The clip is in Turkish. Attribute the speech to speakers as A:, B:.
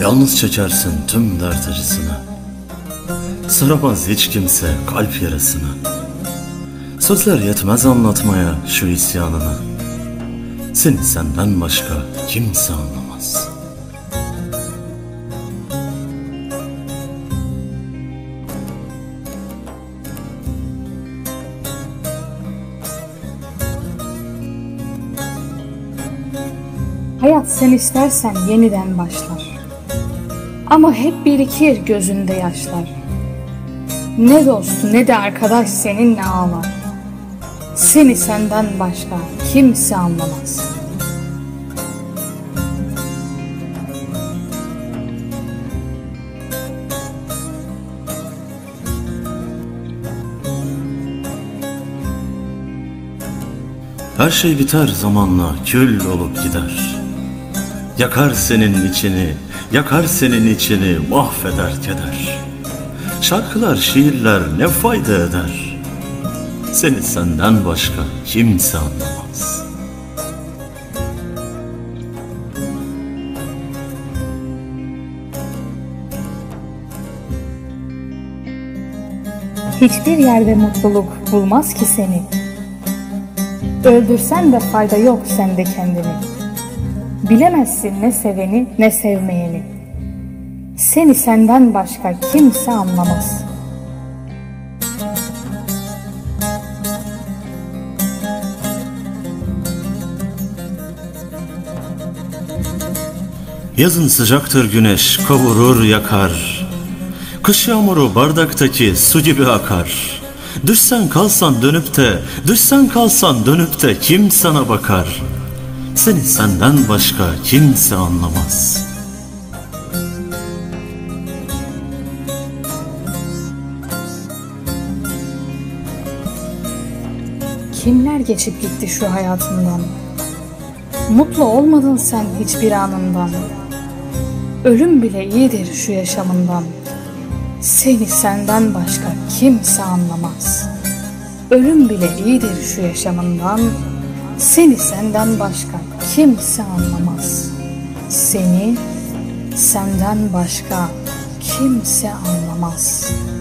A: Yalnız çekersin tüm dert acısını. Saramaz hiç kimse kalp yarasını. Sözler yetmez anlatmaya şu isyanını. Seni senden başka kimse anlamaz.
B: Hayat sen istersen yeniden başlar. Ama hep birikir gözünde yaşlar. Ne dost ne de arkadaş seninle ağlar. Seni senden başka kimse anlamaz.
A: Her şey biter zamanla, kül olup gider. Yakar senin içini, yakar senin içini, mahveder keder. Şarkılar, şiirler ne fayda eder? Seni senden başka kimse anlamaz.
B: Hiçbir yerde mutluluk bulmaz ki seni. Öldürsen de fayda yok sende kendini. Bilemezsin ne seveni ne sevmeyeni. Seni senden başka kimse anlamaz.
A: Yazın sıcaktır güneş, kavurur yakar. Kış yağmuru bardaktaki su gibi akar. Düşsen kalsan dönüp de, düşsen kalsan dönüp de kim sana bakar? Seni senden başka kimse anlamaz.
B: Kimler geçip gitti şu hayatından? Mutlu olmadın sen hiçbir anından. Ölüm bile iyidir şu yaşamından. Seni senden başka kimse anlamaz. Ölüm bile iyidir şu yaşamından. Seni senden başka kimse anlamaz. Seni senden başka kimse anlamaz.